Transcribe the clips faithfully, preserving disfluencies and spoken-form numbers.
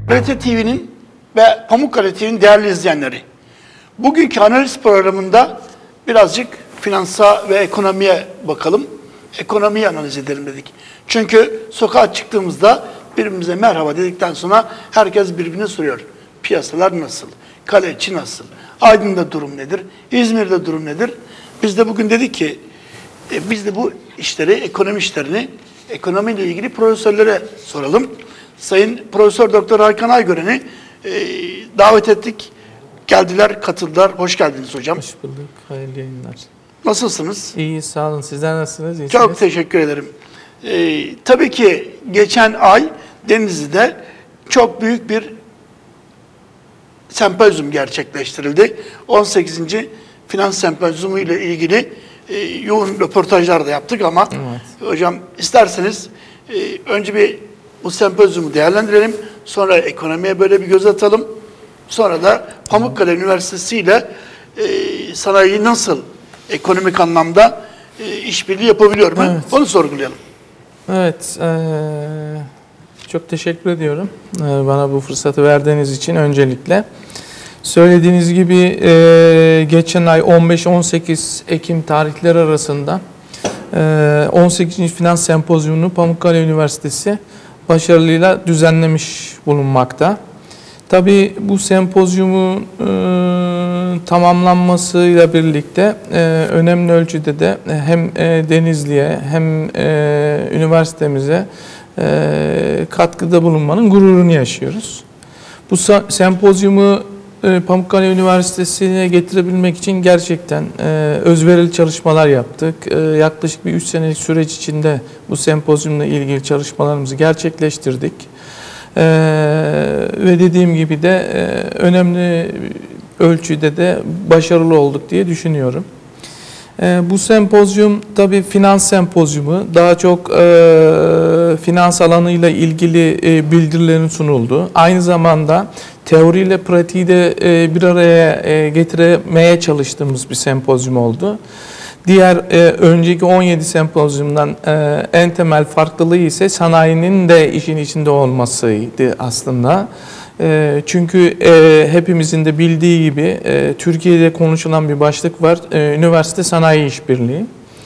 B R T T V'nin ve Pamukkale T V'nin değerli izleyenleri, bugünkü analiz programında birazcık finansa ve ekonomiye bakalım. Ekonomiyi analiz edelim dedik. Çünkü sokağa çıktığımızda birbirimize merhaba dedikten sonra herkes birbirine soruyor. Piyasalar nasıl? Kale içi nasıl? Aydın'da durum nedir? İzmir'de durum nedir? Biz de bugün dedik ki e, biz de bu işleri, ekonomi işlerini ekonomiyle ilgili profesörlere soralım. Sayın Profesör Doktor Hakan Aygören'i e, davet ettik. Geldiler, katıldılar. Hoş geldiniz hocam. Hoş bulduk. Hayırlı yayınlar. Nasılsınız? İyi, sağ olun. Sizler nasılsınız? İyisiniz? Çok teşekkür ederim. Ee, tabii ki geçen ay Denizli'de çok büyük bir sempozyum gerçekleştirildi. on sekizinci Finans Sempozyumu ile ilgili e, yoğun röportajlar da yaptık ama evet. Hocam isterseniz e, önce bir bu sempozyumu değerlendirelim. Sonra ekonomiye böyle bir göz atalım. Sonra da Pamukkale evet. Üniversitesi ile e, sanayi nasıl ekonomik anlamda e, işbirliği yapabiliyor mu? Evet. Onu sorgulayalım. Evet. E, çok teşekkür ediyorum e, bana bu fırsatı verdiğiniz için öncelikle. Söylediğiniz gibi e, geçen ay on beş on sekiz Ekim tarihleri arasında e, on sekizinci Finans Sempozyumunu Pamukkale Üniversitesi başarılıyla düzenlemiş bulunmakta. Tabii bu sempozyumun e, tamamlanmasıyla birlikte e, önemli ölçüde de hem e, Denizli'ye hem e, üniversitemize e, katkıda bulunmanın gururunu yaşıyoruz. Bu sempozyumu e, Pamukkale Üniversitesi'ne getirebilmek için gerçekten e, özverili çalışmalar yaptık. E, yaklaşık bir üç senelik süreç içinde bu sempozyumla ilgili çalışmalarımızı gerçekleştirdik. Ee, ve dediğim gibi de e, önemli ölçüde de başarılı olduk diye düşünüyorum. Ee, bu sempozyum tabii finans sempozyumu, daha çok e, finans alanıyla ilgili e, bildirilerin sunulduğu, aynı zamanda teoriyle pratiği de e, bir araya e, getirmeye çalıştığımız bir sempozyum oldu. Diğer e, önceki on yedi sempozyumdan e, en temel farklılığı ise sanayinin de işin içinde olmasıydı aslında. E, çünkü e, hepimizin de bildiği gibi e, Türkiye'de konuşulan bir başlık var, e, üniversite sanayi işbirliği.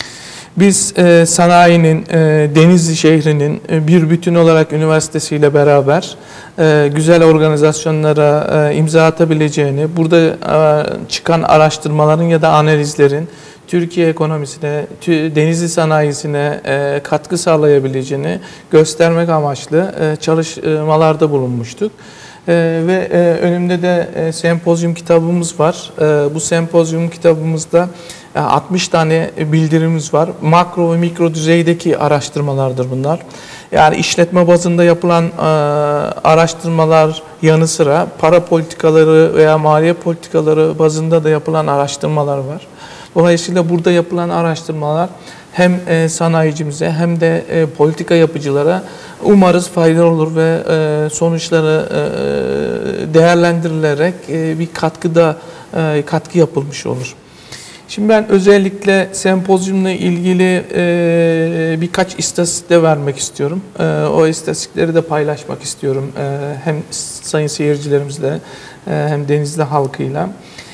Biz e, sanayinin, e, Denizli şehrinin e, bir bütün olarak üniversitesiyle beraber e, güzel organizasyonlara e, imza atabileceğini, burada e, çıkan araştırmaların ya da analizlerin Türkiye ekonomisine, Denizli sanayisine e, katkı sağlayabileceğini göstermek amaçlı e, çalışmalarda bulunmuştuk. E, ve e, önümde de e, sempozyum kitabımız var. E, bu sempozyum kitabımızda e, altmış tane bildirimiz var. Makro ve mikro düzeydeki araştırmalardır bunlar. Yani işletme bazında yapılan e, araştırmalar yanı sıra para politikaları veya maliye politikaları bazında da yapılan araştırmalar var. Dolayısıyla burada yapılan araştırmalar hem e, sanayicimize hem de e, politika yapıcılara umarız faydalı olur ve e, sonuçları e, değerlendirilerek e, bir katkıda e, katkı yapılmış olur. Şimdi ben özellikle sempozyumla ilgili e, birkaç istatistik de vermek istiyorum. E, o istatistikleri de paylaşmak istiyorum e, hem sayın seyircilerimizle e, hem Denizli halkıyla.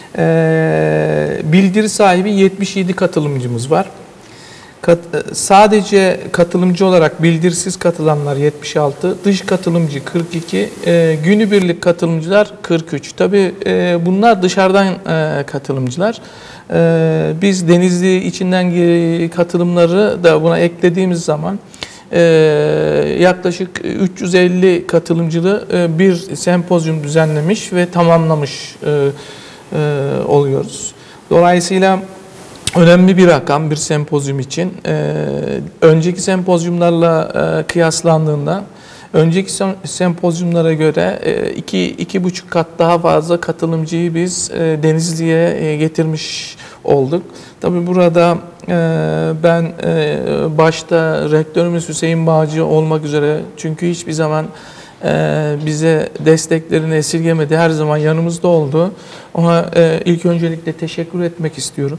Ee, bildiri sahibi yetmiş yedi katılımcımız var. Kat, sadece katılımcı olarak bildirisiz katılanlar yetmiş altı, dış katılımcı kırk iki, e, günübirlik katılımcılar kırk üç. Tabii e, bunlar dışarıdan e, katılımcılar. E, biz Denizli içinden katılımları da buna eklediğimiz zaman e, yaklaşık üç yüz elli katılımcılı e, bir sempozyum düzenlemiş ve tamamlamış e, E, oluyoruz. Dolayısıyla önemli bir rakam bir sempozyum için. E, önceki sempozyumlarla e, kıyaslandığında önceki sempozyumlara göre e, iki iki buçuk kat daha fazla katılımcıyı biz e, Denizli'ye e, getirmiş olduk. Tabii burada e, ben e, başta rektörümüz Hüseyin Bağcı olmak üzere, çünkü hiçbir zaman Ee, bize desteklerini esirgemedi, her zaman yanımızda oldu. Ona e, ilk öncelikle teşekkür etmek istiyorum.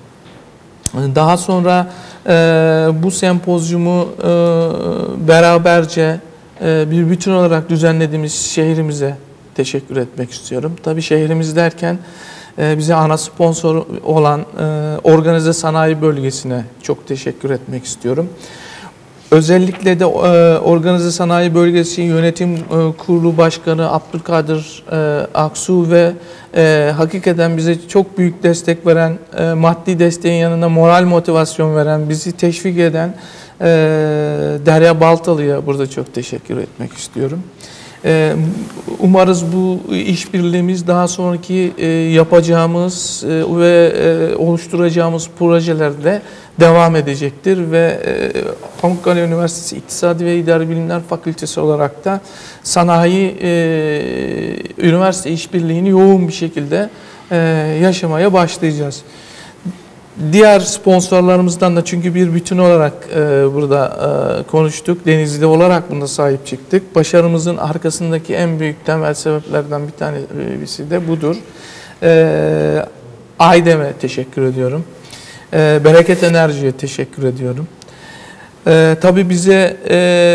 Daha sonra e, bu sempozyumu e, beraberce e, bir bütün olarak düzenlediğimiz şehrimize teşekkür etmek istiyorum. Tabii şehrimiz derken e, bize ana sponsor olan e, Organize Sanayi Bölgesi'ne çok teşekkür etmek istiyorum. Özellikle de e, Organize Sanayi Bölgesi Yönetim e, Kurulu Başkanı Abdülkadir e, Aksu ve e, hakikaten bize çok büyük destek veren, e, maddi desteğin yanında moral motivasyon veren, bizi teşvik eden e, Derya Baltalı'ya burada çok teşekkür etmek istiyorum. E, umarız bu işbirliğimiz daha sonraki e, yapacağımız e, ve e, oluşturacağımız projelerde devam edecektir ve e, Pamukkale Üniversitesi İktisadi ve İdari Bilimler Fakültesi olarak da sanayi e, üniversite işbirliğini yoğun bir şekilde e, yaşamaya başlayacağız. Diğer sponsorlarımızdan da çünkü bir bütün olarak e, burada e, konuştuk. Denizli olarak bunda sahip çıktık. Başarımızın arkasındaki en büyük temel sebeplerden bir tanesi de budur. E, Aydem'e teşekkür ediyorum. E, Bereket Enerji'ye teşekkür ediyorum. E, tabii bize e,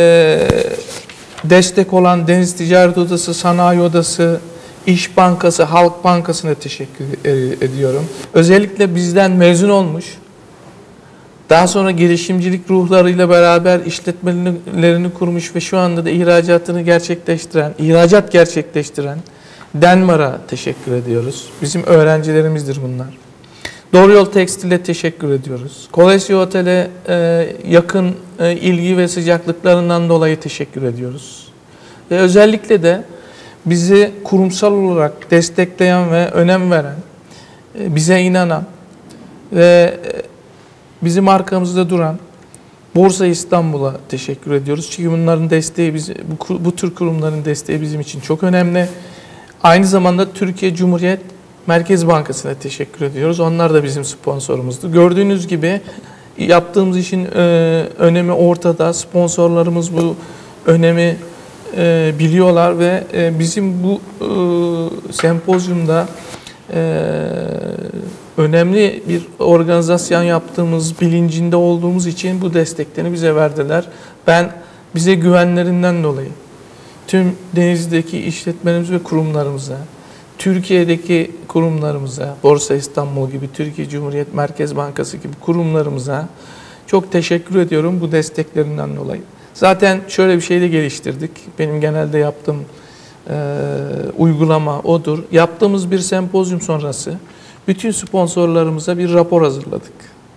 destek olan Deniz Ticaret Odası, Sanayi Odası, İş Bankası, Halk Bankası'na teşekkür ediyorum. Özellikle bizden mezun olmuş, daha sonra girişimcilik ruhlarıyla beraber işletmelerini kurmuş ve şu anda da ihracatını gerçekleştiren, ihracat gerçekleştiren Denmar'a teşekkür ediyoruz. Bizim öğrencilerimizdir bunlar. Doğru Yol Tekstil'e teşekkür ediyoruz. Kolesio Otel'e e, yakın e, ilgi ve sıcaklıklarından dolayı teşekkür ediyoruz. Ve özellikle de bizi kurumsal olarak destekleyen ve önem veren, bize inanan ve bizim arkamızda duran Borsa İstanbul'a teşekkür ediyoruz. Çünkü bunların desteği, bizi, bu, bu tür kurumların desteği bizim için çok önemli. Aynı zamanda Türkiye Cumhuriyet Merkez Bankası'na teşekkür ediyoruz. Onlar da bizim sponsorumuzdu. Gördüğünüz gibi yaptığımız işin e, önemi ortada. Sponsorlarımız bu önemi E, biliyorlar ve e, bizim bu e, sempozyumda e, önemli bir organizasyon yaptığımız bilincinde olduğumuz için bu desteklerini bize verdiler. Ben bize güvenlerinden dolayı tüm Denizli'deki işletmelerimiz ve kurumlarımıza, Türkiye'deki kurumlarımıza, Borsa İstanbul gibi, Türkiye Cumhuriyet Merkez Bankası gibi kurumlarımıza çok teşekkür ediyorum bu desteklerinden dolayı. Zaten şöyle bir şey de geliştirdik. Benim genelde yaptığım e, uygulama odur. Yaptığımız bir sempozyum sonrası bütün sponsorlarımıza bir rapor hazırladık.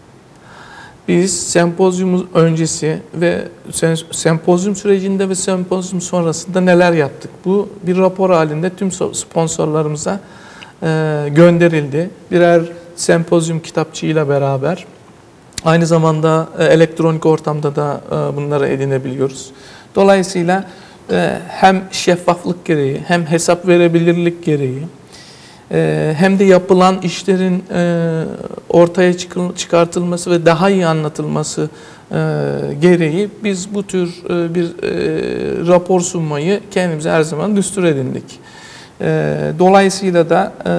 Biz sempozyum öncesi ve sempozyum sürecinde ve sempozyum sonrasında neler yaptık? Bu bir rapor halinde tüm sponsorlarımıza e, gönderildi. Birer sempozyum kitapçığıyla beraber. Aynı zamanda e, elektronik ortamda da e, bunları edinebiliyoruz. Dolayısıyla e, hem şeffaflık gereği, hem hesap verebilirlik gereği, e, hem de yapılan işlerin e, ortaya çıkartılması ve daha iyi anlatılması e, gereği biz bu tür e, bir e, rapor sunmayı kendimize her zaman düstur edindik. E, dolayısıyla da e,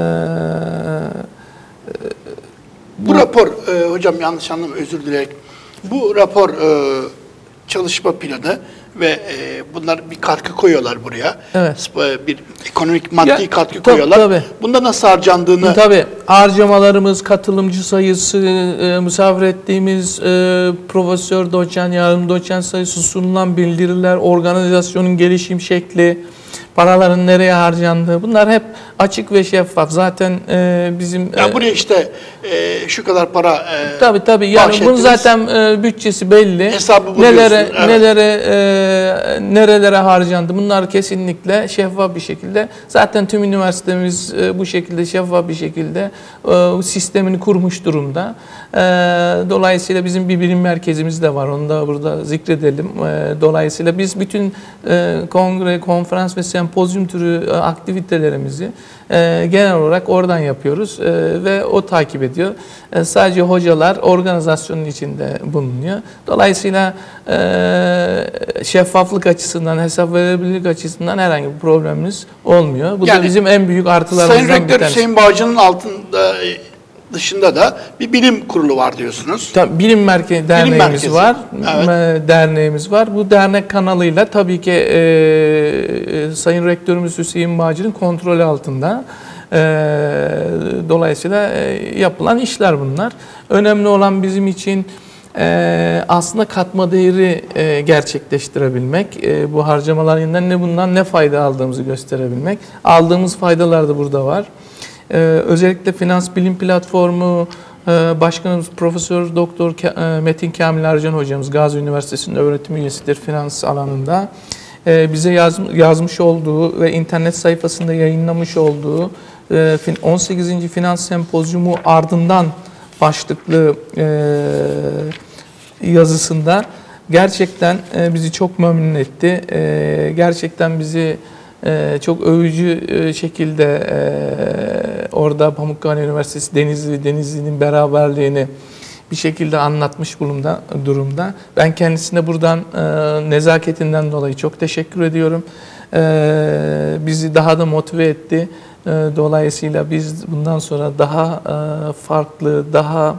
Bu, bu rapor, e, hocam yanlış anlama, özür dileyerek, bu rapor e, çalışma planı ve e, bunlar bir katkı koyuyorlar buraya. Evet. Bir ekonomik, maddi ya, katkı tabii, koyuyorlar. Tabii. Bunda nasıl harcandığını... Tabii. Harcamalarımız, katılımcı sayısı, e, misafir ettiğimiz e, profesör, doçent, yardım doçent sayısı, sunulan bildiriler, organizasyonun gelişim şekli, paraların nereye harcandığı, bunlar hep açık ve şeffaf. Zaten e, bizim... Yani buraya işte e, şu kadar para e, Tabii tabii. Yani bunun zaten e, bütçesi belli. Hesabı nelere evet. nelere e, nerelere harcandı. Bunlar kesinlikle şeffaf bir şekilde. Zaten tüm üniversitemiz e, bu şekilde şeffaf bir şekilde e, sistemini kurmuş durumda. E, dolayısıyla bizim bir bilim merkezimiz de var. Onu da burada zikredelim. E, dolayısıyla biz bütün e, kongre, konferans ve sempozyum türü e, aktivitelerimizi e, genel olarak oradan yapıyoruz e, ve o takip ediyor. E, sadece hocalar organizasyonun içinde bulunuyor. Dolayısıyla e, şeffaflık açısından, hesap verebilirlik açısından herhangi bir problemimiz olmuyor. Bu yani, da bizim en büyük artılarımızdan bir tanesi. Sayın Rektör Hüseyin Bağcı'nın altında dışında da bir bilim kurulu var diyorsunuz. Tabii, bilim merkezi derneğimiz merkezi. var. Evet. E, Derneğimiz var. Bu dernek kanalıyla tabii ki e, e, Sayın Rektörümüz Hüseyin Macir'in kontrolü altında. E, dolayısıyla e, yapılan işler bunlar. Önemli olan bizim için e, aslında katma değeri e, gerçekleştirebilmek. E, bu harcamalarından ne bundan ne fayda aldığımızı gösterebilmek. Aldığımız faydalar da burada var. Ee, özellikle Finans Bilim Platformu e, Başkanımız Profesör Doktor Ke- e, Metin Kamil Arcan hocamız Gazi Üniversitesi'nin öğretim üyesidir finans alanında. E, bize yaz, yazmış olduğu ve internet sayfasında yayınlamış olduğu e, on sekizinci Finans Sempozyumu ardından başlıklı e, yazısında gerçekten e, bizi çok memnun etti. E, gerçekten bizi Ee, çok övücü e, şekilde e, orada Pamukkale Üniversitesi Denizli, Denizli'nin beraberliğini bir şekilde anlatmış bulunda, durumda. Ben kendisine buradan e, nezaketinden dolayı çok teşekkür ediyorum. E, bizi daha da motive etti. E, dolayısıyla biz bundan sonra daha e, farklı, daha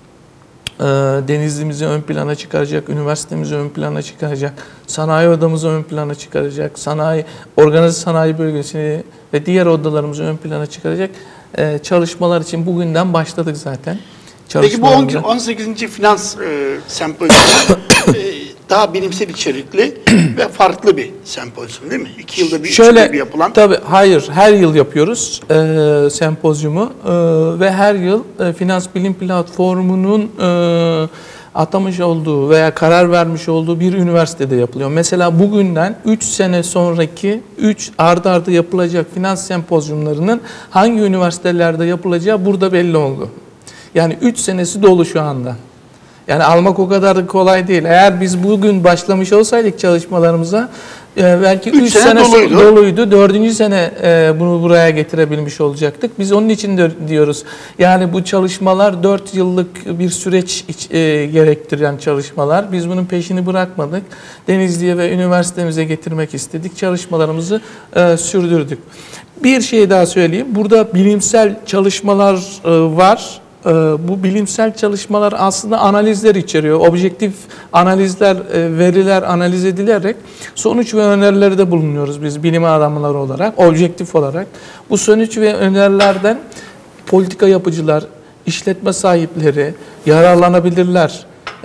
Denizli'mizi ön plana çıkaracak, üniversitemizi ön plana çıkaracak, sanayi odamızı ön plana çıkaracak, sanayi, organize sanayi bölgesini ve diğer odalarımızı ön plana çıkaracak çalışmalar için bugünden başladık zaten. Peki bu on sekizinci Finans e, Sempozyumu e, daha bilimsel içerikli ve farklı bir sempozyum değil mi? İki yılda bir, Şöyle, üç yılda bir yapılan. Tabii, hayır. Her yıl yapıyoruz e, sempozyumu e, ve her yıl e, Finans Bilim Platformu'nun e, atamış olduğu veya karar vermiş olduğu bir üniversitede yapılıyor. Mesela bugünden üç sene sonraki üç ardı ardı yapılacak finans sempozyumlarının hangi üniversitelerde yapılacağı burada belli oldu. Yani üç senesi dolu şu anda. Yani almak o kadar da kolay değil. Eğer biz bugün başlamış olsaydık çalışmalarımıza e, belki üç sene, sene doluydu. doluydu. dördüncü sene e, bunu buraya getirebilmiş olacaktık. Biz onun için de diyoruz. Yani bu çalışmalar dört yıllık bir süreç e, gerektiren çalışmalar. Biz bunun peşini bırakmadık. Denizli'ye ve üniversitemize getirmek istedik. Çalışmalarımızı e, sürdürdük. Bir şey daha söyleyeyim. Burada bilimsel çalışmalar e, var. Bu bilimsel çalışmalar aslında analizler içeriyor. Objektif analizler, veriler analiz edilerek sonuç ve önerilerde bulunuyoruz biz bilim adamları olarak, objektif olarak. Bu sonuç ve önerilerden politika yapıcılar, işletme sahipleri yararlanabilirler.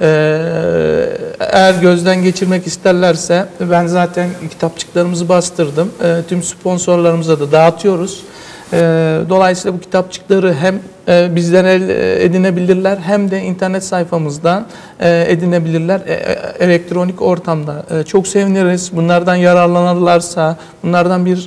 Eğer gözden geçirmek isterlerse ben zaten kitapçıklarımızı bastırdım. Tüm sponsorlarımıza da dağıtıyoruz. Dolayısıyla bu kitapçıkları hem bizden edinebilirler hem de internet sayfamızdan edinebilirler elektronik ortamda. Çok seviniriz. Bunlardan yararlanırlarsa, bunlardan bir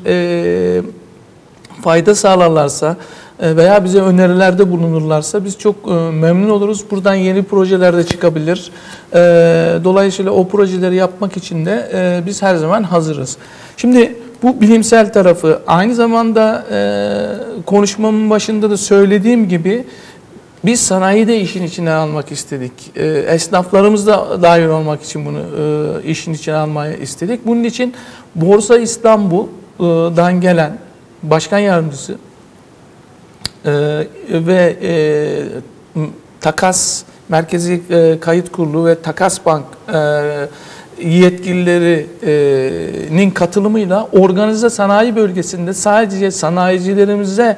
fayda sağlarlarsa veya bize önerilerde bulunurlarsa biz çok memnun oluruz. Buradan yeni projeler de çıkabilir. Dolayısıyla o projeleri yapmak için de biz her zaman hazırız. Şimdi bu bilimsel tarafı, aynı zamanda e, konuşmamın başında da söylediğim gibi biz sanayi de işin içine almak istedik. E, esnaflarımız da dahil olmak için bunu e, işin içine almayı istedik. Bunun için Borsa İstanbul'dan gelen başkan yardımcısı e, ve e, Takas Merkezi e, Kayıt Kurulu ve Takas Bank e, yetkililerinin katılımıyla organize sanayi bölgesinde sadece sanayicilerimize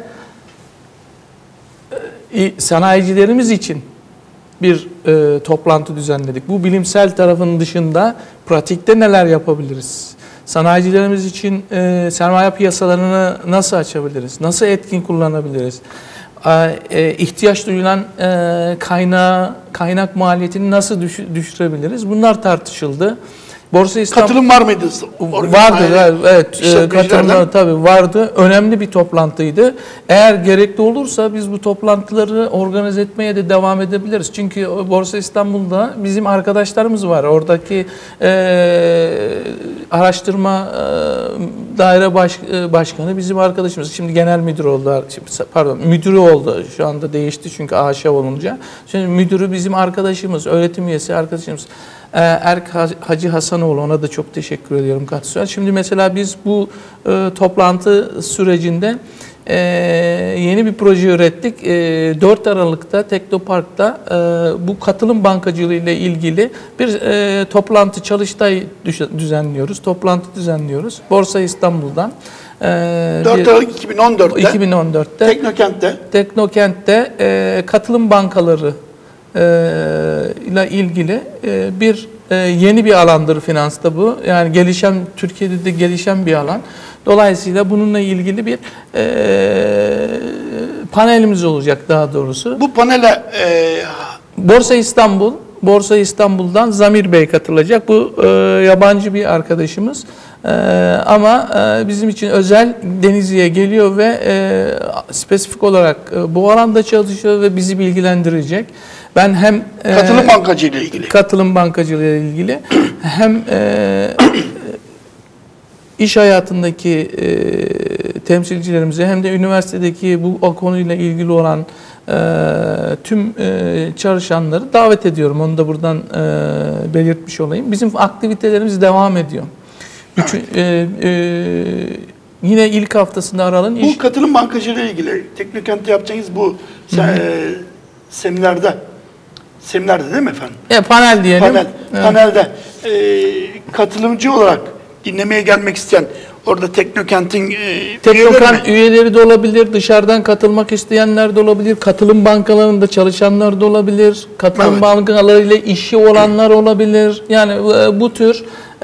sanayicilerimiz için bir e, toplantı düzenledik. Bu bilimsel tarafın dışında pratikte neler yapabiliriz? Sanayicilerimiz için e, sermaye piyasalarını nasıl açabiliriz? Nasıl etkin kullanabiliriz? E, ihtiyaç duyulan e, kaynağı, kaynak maliyetini nasıl düş, düşürebiliriz? Bunlar tartışıldı. Borsa İstanbul katılım var mıydı? Vardı, evet. E, katılım tabii vardı. Önemli bir toplantıydı. Eğer gerekli olursa biz bu toplantıları organize etmeye de devam edebiliriz. Çünkü Borsa İstanbul'da bizim arkadaşlarımız var. Oradaki e, araştırma e, daire baş, e, başkanı bizim arkadaşımız. Şimdi genel müdür oldu. Pardon, müdürü oldu. Şu anda değişti çünkü A Ş olunca. Şimdi müdürü bizim arkadaşımız, öğretim üyesi arkadaşımız. Ee, Erk Hacı Hasanoğlu, ona da çok teşekkür ediyorum katkısı. Şimdi mesela biz bu e, toplantı sürecinde e, yeni bir proje ürettik. E, dört Aralık'ta Teknopark'ta e, bu katılım bankacılığı ile ilgili bir e, toplantı, çalıştay düzenliyoruz. Toplantı düzenliyoruz. Borsa İstanbul'dan. E, dört Aralık iki bin on dört'te, iki bin on dört'te Teknokent'te Teknokent'te e, katılım bankaları e, ile ilgili e, bir e, yeni bir alandır finansta bu. Yani gelişen, Türkiye'de de gelişen bir alan. Dolayısıyla bununla ilgili bir e, panelimiz olacak daha doğrusu. bu panele e, Borsa İstanbul, Borsa İstanbul'dan Zamir Bey katılacak. Bu e, yabancı bir arkadaşımız. E, ama e, bizim için özel Denizli'ye geliyor ve e, spesifik olarak e, bu alanda çalışıyor ve bizi bilgilendirecek. Ben hem e, katılım bankacılığı ile ilgili. katılım bankacılığı ile ilgili hem e, iş hayatındaki e, temsilcilerimize hem de üniversitedeki bu konuyla ilgili olan e, tüm e, çalışanları davet ediyorum. Onu da buradan e, belirtmiş olayım. Bizim aktivitelerimiz devam ediyor. Üçün, e, e, yine ilk haftasında Aral'ın Bu iş... katılım bankacılığı ile ilgili Teknokent'te yapacağınız bu se, e, seminerde, seminerde değil mi efendim? E, panel diyelim. Panel, Evet. panelde e, katılımcı olarak dinlemeye gelmek isteyen orada Teknokent'in e, Teknokent üyeleri mi? üyeleri de olabilir, dışarıdan katılmak isteyenler de olabilir, katılım bankalarında çalışanlar da olabilir, katılım Evet. bankalarıyla işi olanlar olabilir. Yani e, bu tür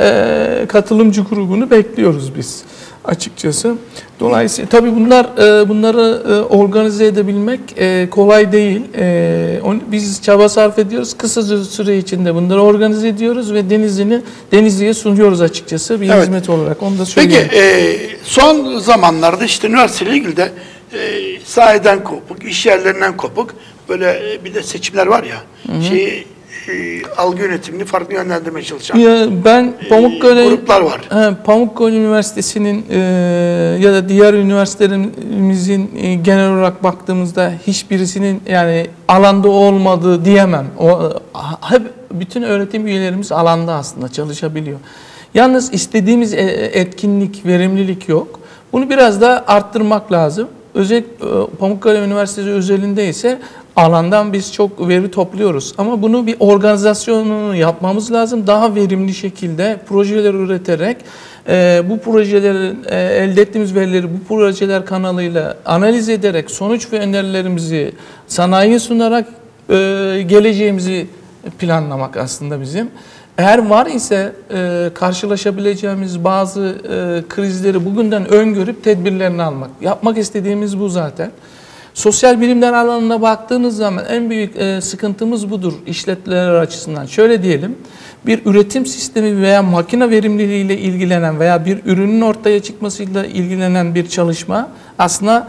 e, katılımcı grubunu bekliyoruz biz açıkçası. Dolayısıyla tabii bunlar e, bunları e, organize edebilmek e, kolay değil. E, on, biz çaba sarf ediyoruz. Kısa süre içinde bunları organize ediyoruz ve Denizli'ni Denizli'ye sunuyoruz açıkçası bir Evet. hizmet olarak. Onu da Peki söyleyeyim. e, son zamanlarda işte üniversiteyle ilgili de e, sahiden kopuk, iş yerlerinden kopuk böyle e, bir de seçimler var ya, şeyi e, algı yönetimini farklı yönlendirmeye çalışan Ya ben Pamukkale gruplar var. He, Pamukkale Üniversitesi'nin e, ya da diğer üniversitelerimizin e, genel olarak baktığımızda hiçbirisinin yani alanda olmadığı diyemem. O hep bütün öğretim üyelerimiz alanda aslında çalışabiliyor. Yalnız istediğimiz e- etkinlik, verimlilik yok. Bunu biraz da arttırmak lazım. Özellikle Pamukkale Üniversitesi özelinde ise alandan biz çok veri topluyoruz. Ama bunu bir organizasyonunu yapmamız lazım. Daha verimli şekilde projeler üreterek e, bu projeleri e, elde ettiğimiz verileri bu projeler kanalıyla analiz ederek sonuç ve önerilerimizi sanayiye sunarak e, geleceğimizi planlamak aslında bizim. Eğer var ise e, karşılaşabileceğimiz bazı e, krizleri bugünden öngörüp tedbirlerini almak. Yapmak istediğimiz bu zaten. Sosyal bilimler alanına baktığınız zaman en büyük e, sıkıntımız budur işletmeler açısından. Şöyle diyelim, bir üretim sistemi veya makine verimliliğiyle ilgilenen veya bir ürünün ortaya çıkmasıyla ilgilenen bir çalışma aslında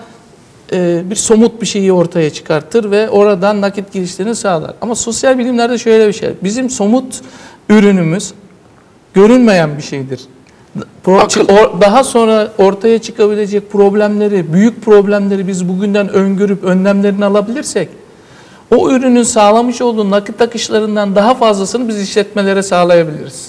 e, bir somut bir şeyi ortaya çıkartır ve oradan nakit girişlerini sağlar. Ama sosyal bilimlerde şöyle bir şey, bizim somut ürünümüz görünmeyen bir şeydir. Pro- daha sonra ortaya çıkabilecek problemleri, büyük problemleri biz bugünden öngörüp önlemlerini alabilirsek, o ürünün sağlamış olduğu nakit akışlarından daha fazlasını biz işletmelere sağlayabiliriz.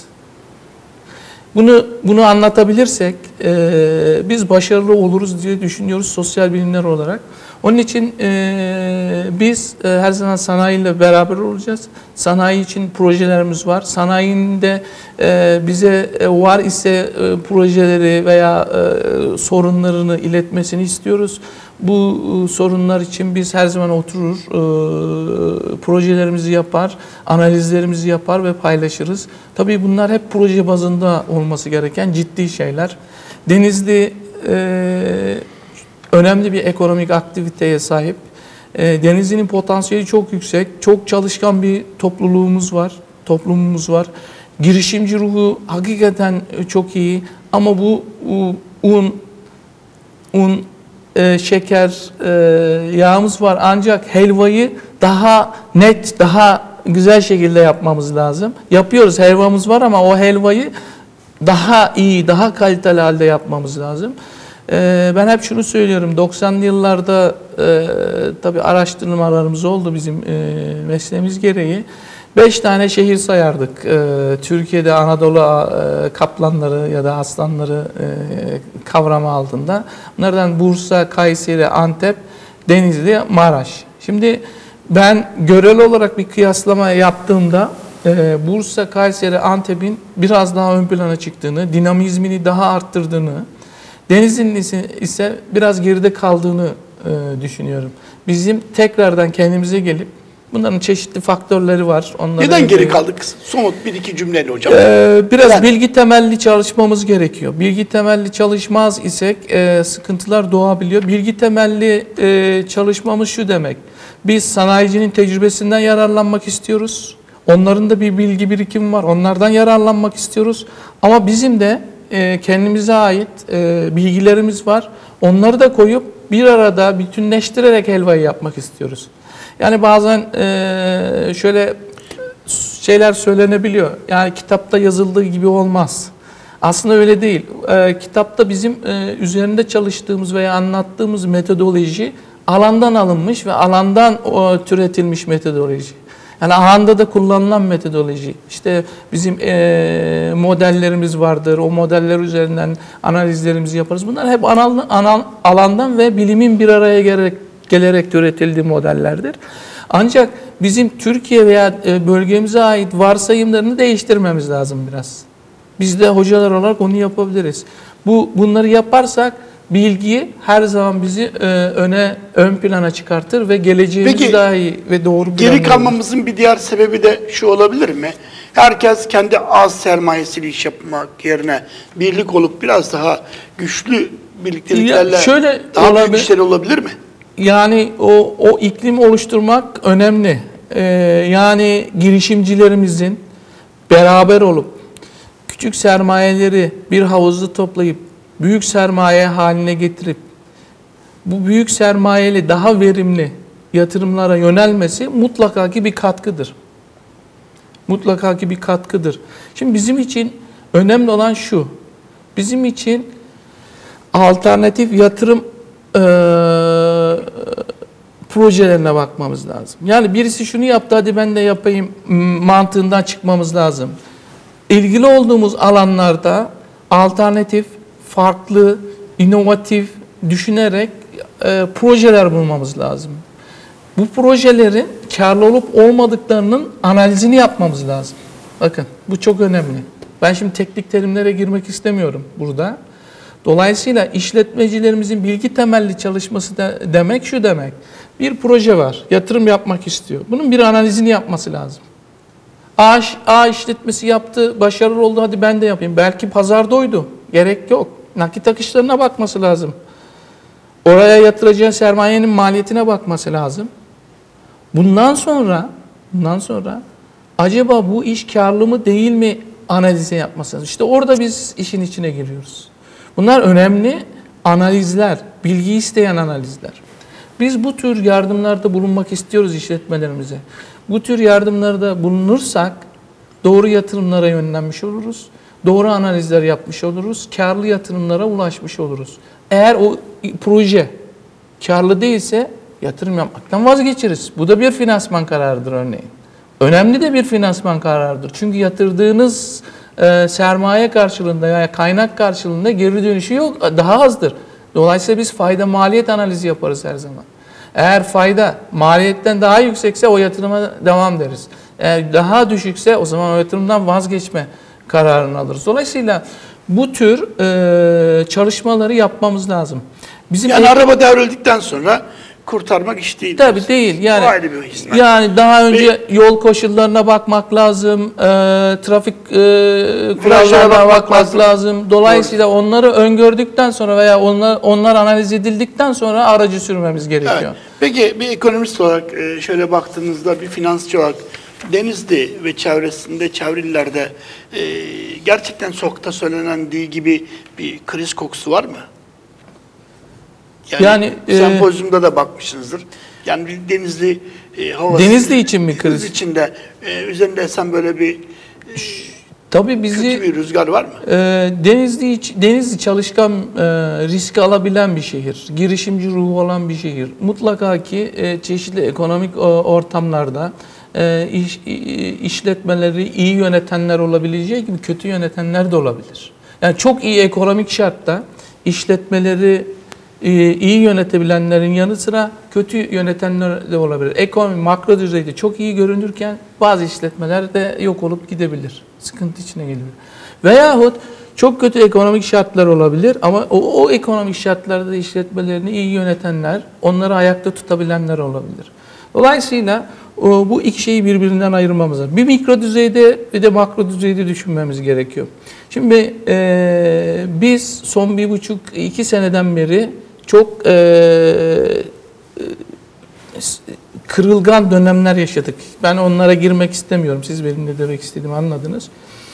Bunu bunu anlatabilirsek e, biz başarılı oluruz diye düşünüyoruz sosyal bilimler olarak. Onun için e, biz e, her zaman sanayiyle beraber olacağız. Sanayi için projelerimiz var. Sanayinde e, bize e, var ise e, projeleri veya e, sorunlarını iletmesini istiyoruz. Bu e, sorunlar için biz her zaman oturur, e, projelerimizi yapar, analizlerimizi yapar ve paylaşırız. Tabii bunlar hep proje bazında olması gereken ciddi şeyler. Denizli e, önemli bir ekonomik aktiviteye sahip. E, Denizli'nin potansiyeli çok yüksek. Çok çalışkan bir topluluğumuz var, toplumumuz var. Girişimci ruhu hakikaten çok iyi. Ama bu un, un, e, şeker, e, yağımız var. Ancak helvayı daha net, daha güzel şekilde yapmamız lazım. Yapıyoruz, helvamız var ama o helvayı daha iyi, daha kaliteli halde yapmamız lazım. Ben hep şunu söylüyorum, doksanlı yıllarda e, tabii araştırmalarımız oldu bizim e, mesleğimiz gereği. Beş tane şehir sayardık. Ee, Türkiye'de Anadolu e, kaplanları ya da aslanları e, kavramı altında. Bunlardan Bursa, Kayseri, Antep, Denizli, Maraş. Şimdi ben göreli olarak bir kıyaslama yaptığımda e, Bursa, Kayseri, Antep'in biraz daha ön plana çıktığını, dinamizmini daha arttırdığını, Denizli'nin ise biraz geride kaldığını e, düşünüyorum. Bizim tekrardan kendimize gelip, bunların çeşitli faktörleri var. Onları Neden geri kaldık? Somut bir iki cümleyle hocam. Ee, biraz Neden? bilgi temelli çalışmamız gerekiyor. Bilgi temelli çalışmaz isek e, sıkıntılar doğabiliyor. Bilgi temelli e, çalışmamız şu demek. Biz sanayicinin tecrübesinden yararlanmak istiyoruz. Onların da bir bilgi birikimi var. Onlardan yararlanmak istiyoruz. Ama bizim de e, kendimize ait e, bilgilerimiz var. Onları da koyup bir arada bütünleştirerek helvayı yapmak istiyoruz. Yani bazen e, şöyle şeyler söylenebiliyor. Yani kitapta yazıldığı gibi olmaz. Aslında öyle değil. E, kitapta bizim e, üzerinde çalıştığımız veya anlattığımız metodoloji alandan alınmış ve alandan o, türetilmiş metodoloji. Yani alanda da kullanılan metodoloji. İşte bizim e, modellerimiz vardır. O modeller üzerinden analizlerimizi yaparız. Bunlar hep anal, anal, alandan ve bilimin bir araya gelerek gelerek üretildiği modellerdir. Ancak bizim Türkiye veya bölgemize ait varsayımlarını değiştirmemiz lazım biraz. Biz de hocalar olarak onu yapabiliriz. Bu bunları yaparsak bilgi her zaman bizi e, öne ön plana çıkartır ve geleceğimiz Peki, daha iyi ve doğru geri planlanır. kalmamızın bir diğer sebebi de şu olabilir mi? Herkes kendi az sermayesiyle iş yapmak yerine birlik olup biraz daha güçlü birlikteliklerle Ya şöyle daha büyük olabilir. işler olabilir mi? Yani o, o iklimi oluşturmak önemli. Ee, yani girişimcilerimizin beraber olup küçük sermayeleri bir havuzda toplayıp büyük sermaye haline getirip bu büyük sermayeli daha verimli yatırımlara yönelmesi mutlaka ki bir katkıdır. Mutlaka ki bir katkıdır. Şimdi bizim için önemli olan şu. Bizim için alternatif yatırım e, projelerine bakmamız lazım. Yani birisi şunu yaptı, hadi ben de yapayım mantığından çıkmamız lazım. İlgili olduğumuz alanlarda alternatif, farklı, inovatif düşünerek e, projeler bulmamız lazım. Bu projelerin karlı olup olmadıklarının analizini yapmamız lazım. Bakın bu çok önemli. Ben şimdi teknik terimlere girmek istemiyorum burada. Dolayısıyla işletmecilerimizin bilgi temelli çalışması da demek şu demek. Bir proje var, yatırım yapmak istiyor. Bunun bir analizini yapması lazım. A, A işletmesi yaptı, başarılı oldu, hadi ben de yapayım. Belki pazarda oydu, gerek yok. Nakit akışlarına bakması lazım. Oraya yatıracağı sermayenin maliyetine bakması lazım. Bundan sonra, bundan sonra acaba bu iş karlı mı değil mi analizini yapması lazım. İşte orada biz işin içine giriyoruz. Bunlar önemli analizler, bilgi isteyen analizler. Biz bu tür yardımlarda bulunmak istiyoruz işletmelerimize. Bu tür yardımlarda bulunursak doğru yatırımlara yönlenmiş oluruz. Doğru analizler yapmış oluruz. Karlı yatırımlara ulaşmış oluruz. Eğer o proje karlı değilse yatırım yapmaktan vazgeçeriz. Bu da bir finansman kararıdır örneğin. Önemli de bir finansman kararıdır. Çünkü yatırdığınız e, sermaye karşılığında yani kaynak karşılığında geri dönüşü yok, daha azdır. Dolayısıyla biz fayda maliyet analizi yaparız her zaman. Eğer fayda maliyetten daha yüksekse o yatırıma devam deriz. Eğer daha düşükse o zaman o yatırımdan vazgeçme kararını alırız. Dolayısıyla bu tür e, çalışmaları yapmamız lazım. Bizim Yani ev... araba devrildikten sonra kurtarmak iş değil. Tabii değil. Yani, o ayrı bir hizmet. yani daha önce Ve, yol koşullarına bakmak lazım, e, trafik e, bakmak kurallarına bakmak lazım. lazım. Dolayısıyla Doğru. onları öngördükten sonra veya onlar, onlar analiz edildikten sonra aracı sürmemiz gerekiyor. Evet. Peki bir ekonomist olarak şöyle baktığınızda, bir finansçı olarak Denizli ve çevresinde, çevrelerde e, gerçekten sokakta söylendiği gibi bir kriz kokusu var mı? Yani, yani sempozyumda e, da bakmışsınızdır. Yani bir Denizli e, havası. Denizli için mi kriz? Denizli içinde e, üzerinde esen böyle bir e, Tabii bizi, kötü bir rüzgar var mı? E, Denizli, Denizli çalışkan, e, risk alabilen bir şehir. Girişimci ruhu olan bir şehir. Mutlaka ki e, çeşitli ekonomik e, ortamlarda e, iş, işletmeleri iyi yönetenler olabileceği gibi kötü yönetenler de olabilir. Yani çok iyi ekonomik şartta işletmeleri e, iyi yönetebilenlerin yanı sıra kötü yönetenler de olabilir. Ekonomi makro düzeyde çok iyi görünürken bazı işletmeler de yok olup gidebilir. Sıkıntı içine gelebilir. Veyahut çok kötü ekonomik şartlar olabilir ama o, o ekonomik şartlarda işletmelerini iyi yönetenler, onları ayakta tutabilenler olabilir. Dolayısıyla o, bu iki şeyi birbirinden ayırmamız lazım. Bir mikro düzeyde bir de makro düzeyde düşünmemiz gerekiyor. Şimdi e, biz son bir buçuk iki seneden beri çok e, kırılgan dönemler yaşadık. Ben onlara girmek istemiyorum. Siz benim ne demek istediğimi anladınız.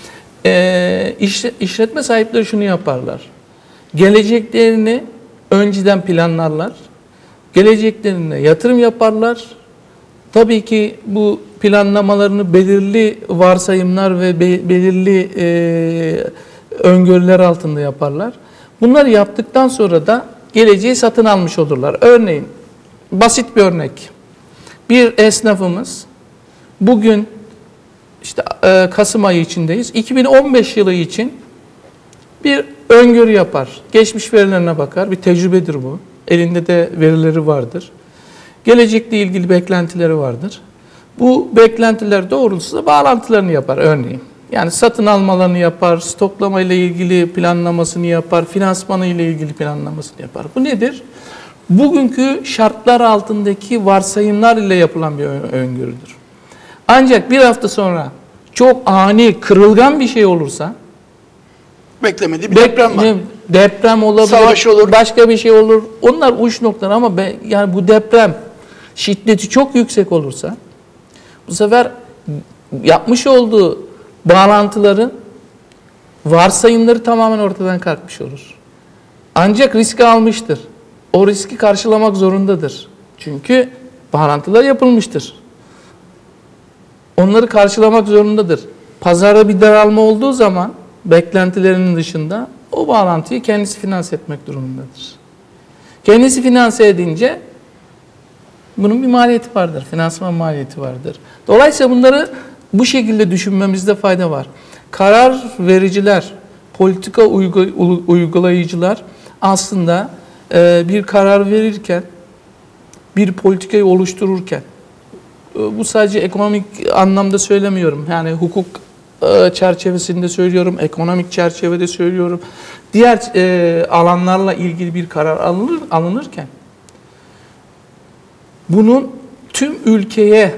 E, işletme sahipleri şunu yaparlar. Geleceklerini önceden planlarlar. Geleceklerine yatırım yaparlar. Tabii ki bu planlamalarını belirli varsayımlar ve be, belirli e, öngörüler altında yaparlar. Bunları yaptıktan sonra da geleceği satın almış olurlar. Örneğin, basit bir örnek. Bir esnafımız bugün işte e, Kasım ayı içindeyiz. iki bin on beş yılı için bir öngörü yapar. Geçmiş verilerine bakar. Bir tecrübedir bu. Elinde de verileri vardır. Gelecekle ilgili beklentileri vardır. Bu beklentiler doğrultusunda bağlantılarını yapar örneğin. Yani satın almalarını yapar, stoklama ile ilgili planlamasını yapar, finansmanı ile ilgili planlamasını yapar. Bu nedir? Bugünkü şartlar altındaki varsayımlar ile yapılan bir öngörüdür. Ancak bir hafta sonra çok ani, kırılgan bir şey olursa, beklemediği bir deprem var. Deprem olabilir, savaş olur, başka bir şey olur. Onlar uç noktalar ama ben, yani bu deprem şiddeti çok yüksek olursa bu sefer yapmış olduğu bağlantıların varsayımları tamamen ortadan kalkmış olur. Ancak riski almıştır. O riski karşılamak zorundadır. Çünkü bağlantılar yapılmıştır. Onları karşılamak zorundadır. Pazarda bir daralma olduğu zaman beklentilerinin dışında o bağlantıyı kendisi finanse etmek durumundadır. Kendisi finanse edince bunun bir maliyeti vardır. Finansman maliyeti vardır. Dolayısıyla bunları bu şekilde düşünmemizde fayda var. Karar vericiler, politika uygulayıcılar aslında bir karar verirken, bir politikayı oluştururken, bu sadece ekonomik anlamda söylemiyorum. Yani hukuk çerçevesinde söylüyorum, ekonomik çerçevede söylüyorum. Diğer e, alanlarla ilgili bir karar alınır, alınırken bunun tüm ülkeye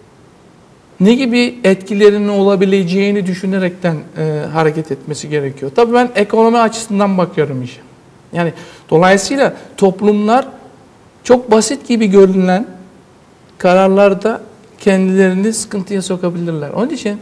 ne gibi etkilerinin olabileceğini düşünerekten e, hareket etmesi gerekiyor. Tabii ben ekonomi açısından bakıyorum işe. Yani dolayısıyla toplumlar çok basit gibi görünen kararlarda kendilerini sıkıntıya sokabilirler. Onun için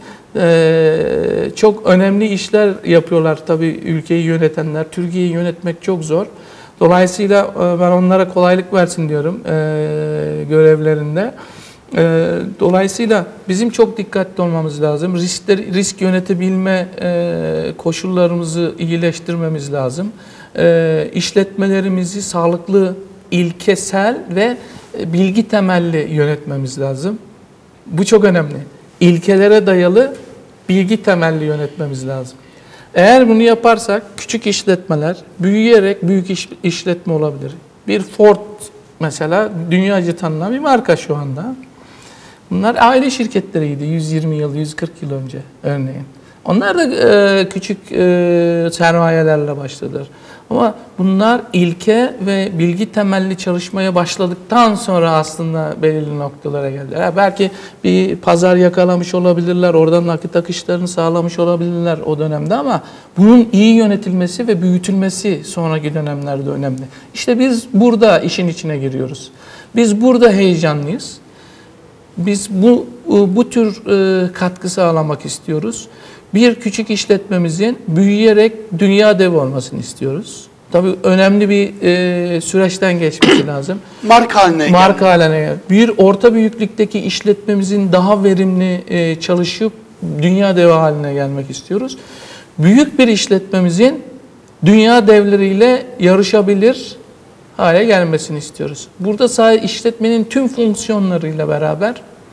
e, çok önemli işler yapıyorlar tabii ülkeyi yönetenler. Türkiye'yi yönetmek çok zor. Dolayısıyla e, ben onlara kolaylık versin diyorum e, görevlerinde. E, dolayısıyla bizim çok dikkatli olmamız lazım. Riskler, risk yönetebilme e, koşullarımızı iyileştirmemiz lazım. E, işletmelerimizi sağlıklı, ilkesel ve bilgi temelli yönetmemiz lazım. Bu çok önemli. İlkelere dayalı bilgi temelli yönetmemiz lazım. Eğer bunu yaparsak küçük işletmeler büyüyerek büyük iş, işletme olabilir. Bir Ford mesela dünyaca tanınan bir marka şu anda. Bunlar aile şirketleriydi yüz yirmi yıl, yüz kırk yıl önce örneğin. Onlar da e, küçük e, sermayelerle başladılar. Ama bunlar ilke ve bilgi temelli çalışmaya başladıktan sonra aslında belirli noktalara geldiler. Yani belki bir pazar yakalamış olabilirler, oradan nakit akışlarını sağlamış olabilirler o dönemde ama bunun iyi yönetilmesi ve büyütülmesi sonraki dönemlerde önemli. İşte biz burada işin içine giriyoruz. Biz burada heyecanlıyız. Biz bu bu tür katkı sağlamak istiyoruz. Bir küçük işletmemizin büyüyerek dünya devi olmasını istiyoruz. Tabii önemli bir e, süreçten geçmesi lazım. Marka haline Marka haline. Bir orta büyüklükteki işletmemizin daha verimli e, çalışıp dünya devi haline gelmek istiyoruz. Büyük bir işletmemizin dünya devleriyle yarışabilir hale gelmesini istiyoruz. Burada sadece işletmenin tüm fonksiyonlarıyla beraber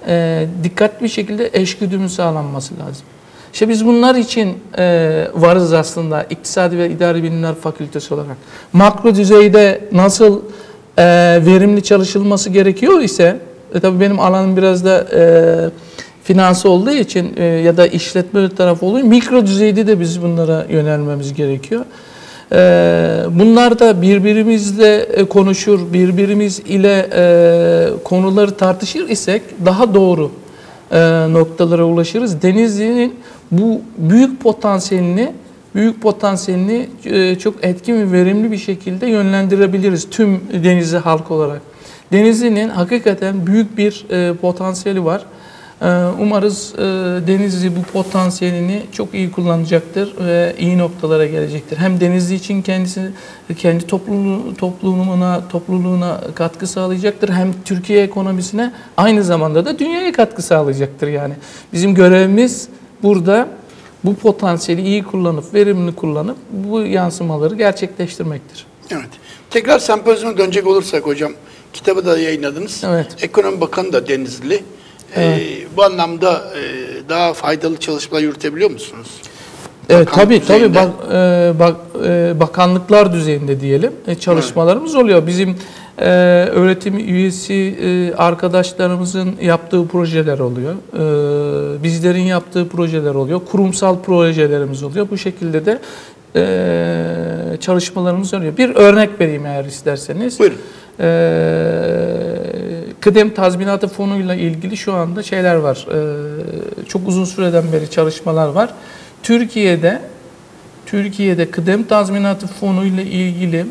e, dikkatli bir şekilde eşgüdümün sağlanması lazım. İşte biz bunlar için e, varız aslında İktisadi ve İdari Bilimler Fakültesi olarak. Makro düzeyde nasıl e, verimli çalışılması gerekiyor ise, e, tabii benim alanım biraz da e, finans olduğu için e, ya da işletme tarafı olduğu için mikro düzeyde de biz bunlara yönelmemiz gerekiyor. E, bunlar da birbirimizle konuşur, birbirimiz ile e, konuları tartışır isek daha doğru e, noktalara ulaşırız. Denizli'nin bu büyük potansiyelini büyük potansiyelini e, çok etkin ve verimli bir şekilde yönlendirebiliriz tüm Denizli halk olarak. Denizli'nin hakikaten büyük bir e, potansiyeli var. E, umarız e, Denizli bu potansiyelini çok iyi kullanacaktır ve iyi noktalara gelecektir. Hem Denizli için kendisi kendi topluluğu, topluluğuna topluluğuna katkı sağlayacaktır. Hem Türkiye ekonomisine aynı zamanda da dünyaya katkı sağlayacaktır yani. Bizim görevimiz burada bu potansiyeli iyi kullanıp, verimli kullanıp bu yansımaları gerçekleştirmektir. Evet. Tekrar sempozyuma dönecek olursak hocam, kitabı da yayınladınız. Evet. Ekonomi Bakanı da Denizli. Evet. Ee, bu anlamda e, daha faydalı çalışmalar yürütebiliyor musunuz? Evet, Bakanlık tabii tabii düzeyinde. bak, e, bak, e, bakanlıklar düzeyinde diyelim e, çalışmalarımız evet. oluyor. Bizim e, öğretim üyesi e, arkadaşlarımızın yaptığı projeler oluyor. E, bizlerin yaptığı projeler oluyor. Kurumsal projelerimiz oluyor. Bu şekilde de e, çalışmalarımız oluyor. Bir örnek vereyim eğer isterseniz. Buyurun. E, Kıdem Tazminatı Fonu'yla ilgili şu anda şeyler var. E, çok uzun süreden beri çalışmalar var. Türkiye'de Türkiye'de kıdem tazminatı fonu ile ilgili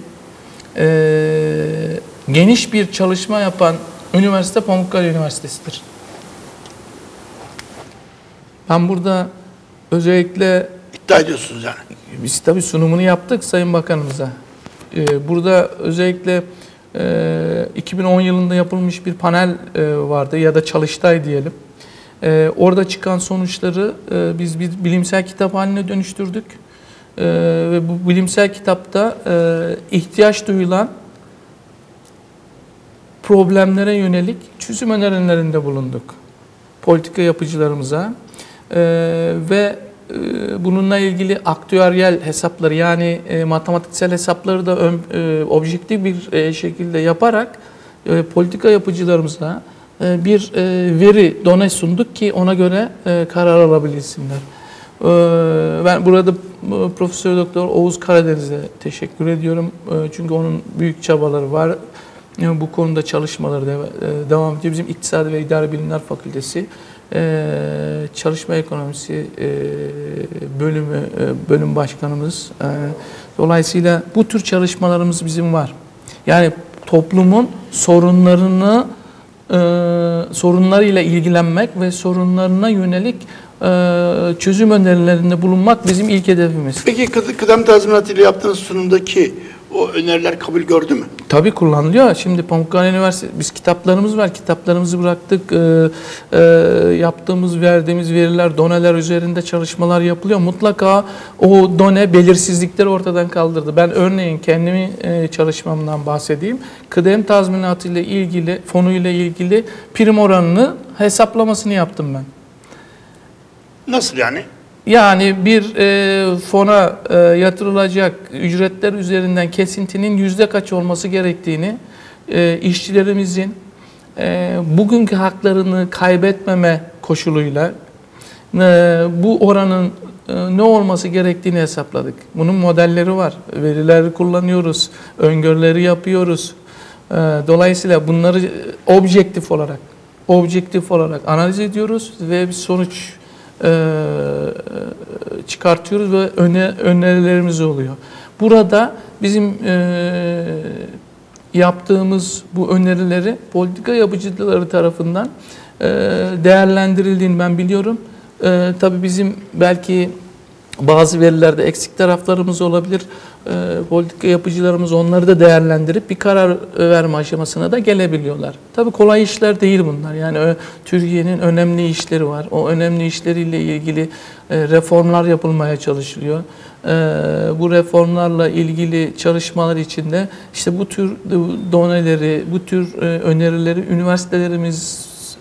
e, geniş bir çalışma yapan üniversite Pamukkale Üniversitesi'dir. Ben burada özellikle iddia ediyorsunuz yani. biz tabii sunumunu yaptık Sayın Bakanımıza. E, burada özellikle e, iki bin on yılında yapılmış bir panel e, vardı ya da çalıştay diyelim. Ee, orada çıkan sonuçları e, biz bir bilimsel kitap haline dönüştürdük. E, ve bu bilimsel kitapta e, ihtiyaç duyulan problemlere yönelik çözüm önerilerinde bulunduk. Politika yapıcılarımıza e, ve e, bununla ilgili aktüeryal hesapları yani e, matematiksel hesapları da ön, e, objektif bir e, şekilde yaparak e, politika yapıcılarımıza bir veri done sunduk ki ona göre karar alabilsinler. Ben burada Profesör Doktor Oğuz Karadeniz'e teşekkür ediyorum. Çünkü onun büyük çabaları var. Bu konuda çalışmaları devam ediyor. Bizim İktisadi ve İdari Bilimler Fakültesi Çalışma Ekonomisi bölümü bölüm başkanımız. Dolayısıyla bu tür çalışmalarımız bizim var. Yani toplumun sorunlarını Ee, sorunlarıyla ilgilenmek ve sorunlarına yönelik e, çözüm önerilerinde bulunmak bizim ilk hedefimiz. Peki kıd kıdem tazminatı ile yaptığınız sunumdaki o öneriler kabul gördü mü? Tabii kullanılıyor. Şimdi Pamukkale Üniversitesi, biz kitaplarımız var. Kitaplarımızı bıraktık. E, e, yaptığımız, verdiğimiz veriler, doneler üzerinde çalışmalar yapılıyor. Mutlaka o done belirsizlikleri ortadan kaldırdı. Ben örneğin kendimi e, çalışmamdan bahsedeyim. Kıdem tazminatı ile ilgili, fonu ile ilgili prim oranını hesaplamasını yaptım ben. Nasıl yani? Yani bir e, fona e, yatırılacak ücretler üzerinden kesintinin yüzde kaç olması gerektiğini e, işçilerimizin e, bugünkü haklarını kaybetmeme koşuluyla e, bu oranın e, ne olması gerektiğini hesapladık. Bunun modelleri var, verileri kullanıyoruz, öngörüleri yapıyoruz. E, dolayısıyla bunları objektif olarak, objektif olarak analiz ediyoruz ve bir sonuç çıkartıyoruz ve öne, önerilerimiz oluyor. Burada bizim e, yaptığımız bu önerileri politika yapıcıları tarafından e, değerlendirildiğini ben biliyorum. E, tabii bizim belki bazı verilerde eksik taraflarımız olabilir. E, politika yapıcılarımız onları da değerlendirip bir karar verme aşamasına da gelebiliyorlar. Tabii kolay işler değil bunlar. Yani ö, Türkiye'nin önemli işleri var. O önemli işleriyle ilgili e, reformlar yapılmaya çalışılıyor. E, bu reformlarla ilgili çalışmalar içinde işte bu tür doneleri, bu tür e, önerileri üniversitelerimiz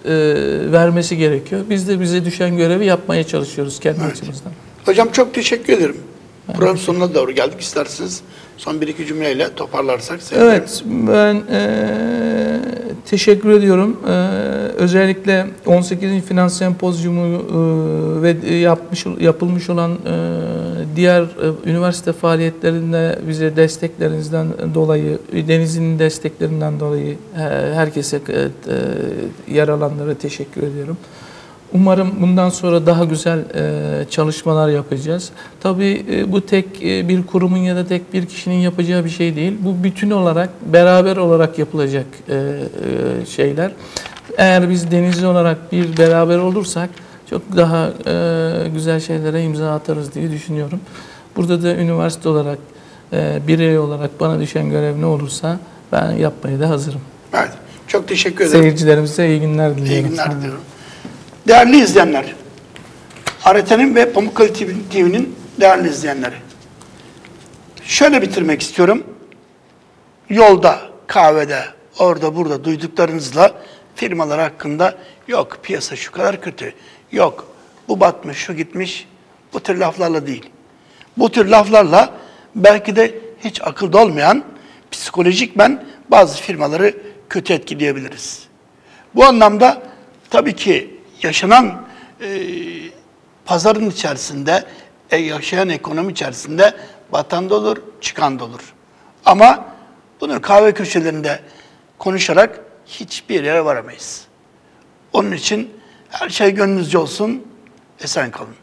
e, vermesi gerekiyor. Biz de bize düşen görevi yapmaya çalışıyoruz kendi Evet. açımızdan. Hocam çok teşekkür ederim. Programın sonuna doğru geldik. İsterseniz son bir iki cümleyle toparlarsak sevinirim. Evet, ben e, teşekkür ediyorum. E, özellikle on sekizinci Finans Sempozyumu e, ve yapmış yapılmış olan e, diğer e, üniversite faaliyetlerinde bize desteklerinizden dolayı, Denizli'nin desteklerinden dolayı e, herkese e, e, yer alanlara teşekkür ediyorum. Umarım bundan sonra daha güzel e, çalışmalar yapacağız. Tabii e, bu tek e, bir kurumun ya da tek bir kişinin yapacağı bir şey değil. Bu bütün olarak, beraber olarak yapılacak e, e, şeyler. Eğer biz Denizli olarak bir beraber olursak çok daha e, güzel şeylere imza atarız diye düşünüyorum. Burada da üniversite olarak, e, birey olarak bana düşen görev ne olursa ben yapmaya da hazırım. Evet. Çok teşekkür ederim. Seyircilerimize iyi günler diliyorum. İyi günler diliyorum. Değerli izleyenler, A R T'nin ve Pamukkale T V'nin değerli izleyenleri. Şöyle bitirmek istiyorum. Yolda, kahvede, orada burada duyduklarınızla firmalar hakkında yok piyasa şu kadar kötü, yok bu batmış, şu gitmiş, bu tür laflarla değil. Bu tür laflarla belki de hiç akılda olmayan psikolojikmen bazı firmaları kötü etkileyebiliriz. Bu anlamda tabii ki yaşanan e, pazarın içerisinde, e, yaşayan ekonomi içerisinde batan da olur, çıkan da olur. Ama bunu kahve köşelerinde konuşarak hiçbir yere varamayız. Onun için her şey gönlünüzce olsun, esen kalın.